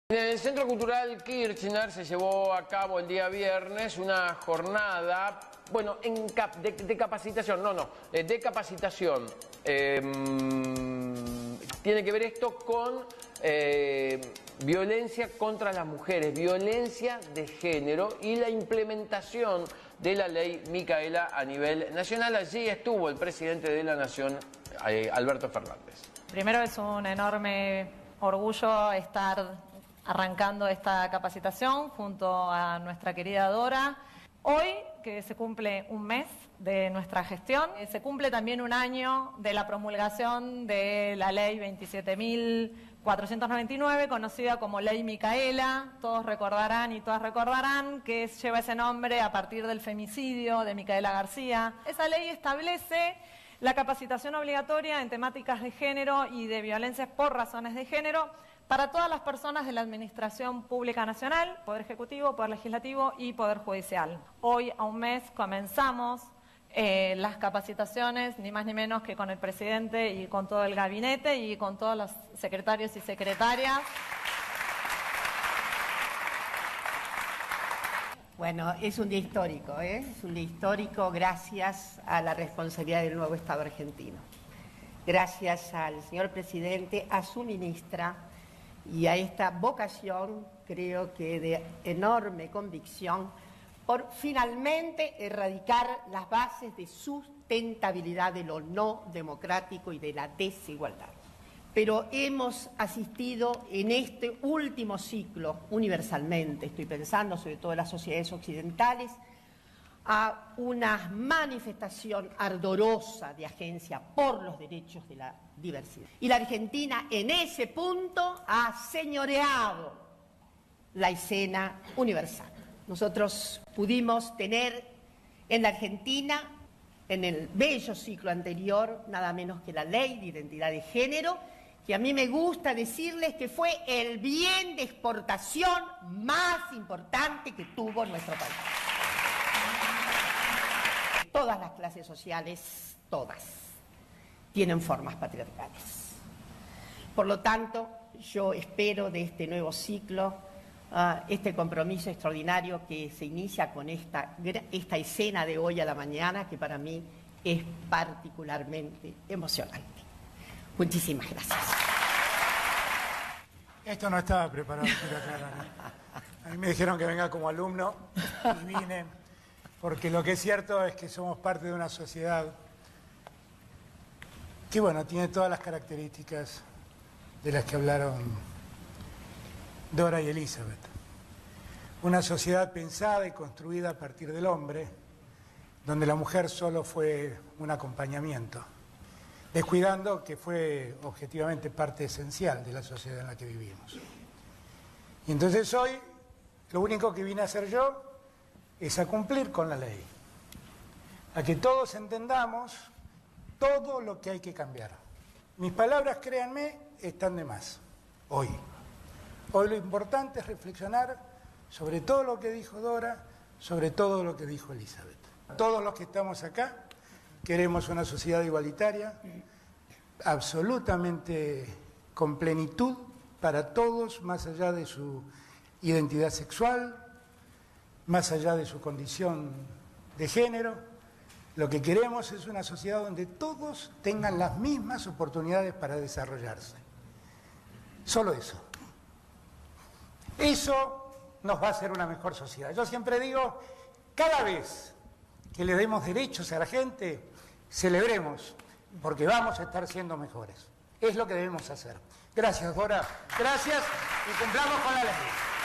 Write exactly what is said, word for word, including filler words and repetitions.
En el Centro Cultural Kirchner se llevó a cabo el día viernes una jornada, bueno, en cap de, de capacitación, no, no, de capacitación. Eh, tiene que ver esto con eh, violencia contra las mujeres, violencia de género y la implementación de la ley Micaela a nivel nacional. Allí estuvo el presidente de la Nación, eh, Alberto Fernández. Primero es un enorme orgullo estar arrancando esta capacitación junto a nuestra querida Dora. Hoy, que se cumple un mes de nuestra gestión, se cumple también un año de la promulgación de la ley veintisiete mil cuatrocientos noventa y nueve, conocida como Ley Micaela. Todos recordarán y todas recordarán que lleva ese nombre a partir del femicidio de Micaela García. Esa ley establece la capacitación obligatoria en temáticas de género y de violencias por razones de género para todas las personas de la Administración Pública Nacional, Poder Ejecutivo, Poder Legislativo y Poder Judicial. Hoy, a un mes, comenzamos eh, las capacitaciones, ni más ni menos que con el presidente y con todo el gabinete y con todos los secretarios y secretarias. Bueno, es un día histórico, ¿eh? Es un día histórico gracias a la responsabilidad del nuevo Estado argentino. Gracias al señor presidente, a su ministra y a esta vocación, creo que de enorme convicción, por finalmente erradicar las bases de sustentabilidad de lo no democrático y de la desigualdad. Pero hemos asistido en este último ciclo, universalmente, estoy pensando sobre todo en las sociedades occidentales, a una manifestación ardorosa de agencia por los derechos de la diversidad. Y la Argentina en ese punto ha señoreado la escena universal. Nosotros pudimos tener en la Argentina, en el bello ciclo anterior, nada menos que la Ley de Identidad de Género, que a mí me gusta decirles que fue el bien de exportación más importante que tuvo nuestro país. Todas las clases sociales, todas, tienen formas patriarcales. Por lo tanto, yo espero de este nuevo ciclo, uh, este compromiso extraordinario que se inicia con esta, esta escena de hoy a la mañana, que para mí es particularmente emocionante. Muchísimas gracias. Esto no estaba preparado, quiero aclarar, ¿eh? A mí me dijeron que venga como alumno y vine porque lo que es cierto es que somos parte de una sociedad que, bueno, tiene todas las características de las que hablaron Dora y Elizabeth. Una sociedad pensada y construida a partir del hombre, donde la mujer solo fue un acompañamiento, descuidando que fue objetivamente parte esencial de la sociedad en la que vivimos. Y entonces hoy lo único que vine a hacer yo es a cumplir con la ley, a que todos entendamos todo lo que hay que cambiar. Mis palabras, créanme, están de más, hoy. Hoy lo importante es reflexionar sobre todo lo que dijo Dora, sobre todo lo que dijo Elizabeth. Todos los que estamos acá queremos una sociedad igualitaria, absolutamente con plenitud para todos, más allá de su identidad sexual, más allá de su condición de género. Lo que queremos es una sociedad donde todos tengan las mismas oportunidades para desarrollarse. Solo eso. Eso nos va a hacer una mejor sociedad. Yo siempre digo, cada vez que le demos derechos a la gente, celebremos, porque vamos a estar siendo mejores. Es lo que debemos hacer. Gracias, Dora. Gracias y cumplamos con la ley.